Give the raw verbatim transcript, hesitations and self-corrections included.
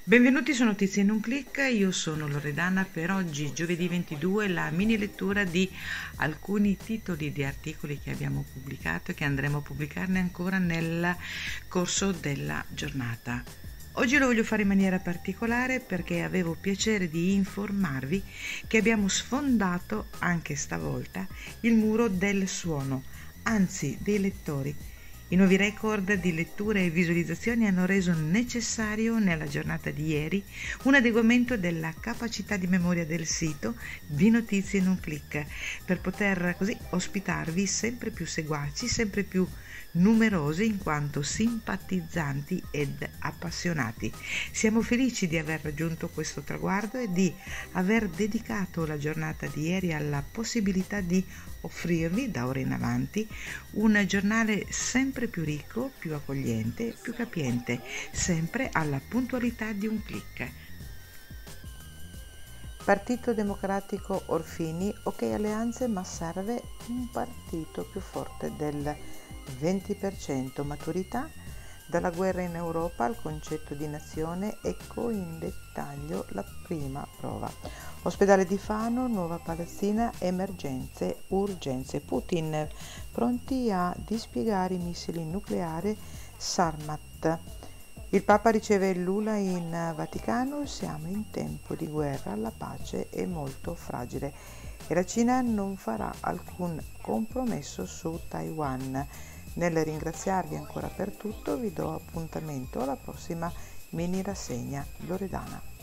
Benvenuti su Notizie in un clic, io sono Loredana. Per oggi, giovedì ventidue, la mini lettura di alcuni titoli di articoli che abbiamo pubblicato e che andremo a pubblicarne ancora nel corso della giornata. Oggi lo voglio fare in maniera particolare perché avevo piacere di informarvi che abbiamo sfondato anche stavolta il muro del suono, anzi dei lettori. I nuovi record di letture e visualizzazioni hanno reso necessario nella giornata di ieri un adeguamento della capacità di memoria del sito di Notizie in un clic per poter così ospitarvi sempre più seguaci, sempre più numerosi in quanto simpatizzanti ed appassionati. Siamo felici di aver raggiunto questo traguardo e di aver dedicato la giornata di ieri alla possibilità di offrirvi da ora in avanti un giornale sempre più ricco, più accogliente, più capiente, sempre alla puntualità di un clic. Partito Democratico Orfini, ok alleanze, ma serve un partito più forte del venti per cento. Maturità, dalla guerra in Europa al concetto di nazione, ecco in dettaglio la prima prova. Ospedale di Fano, nuova palazzina, emergenze, urgenze. Putin pronti a dispiegare i missili nucleari Sarmat. Il Papa riceve Lula in Vaticano, siamo in tempo di guerra, la pace è molto fragile e la Cina non farà alcun compromesso su Taiwan. Nel ringraziarvi ancora per tutto vi do appuntamento alla prossima mini rassegna Loredana.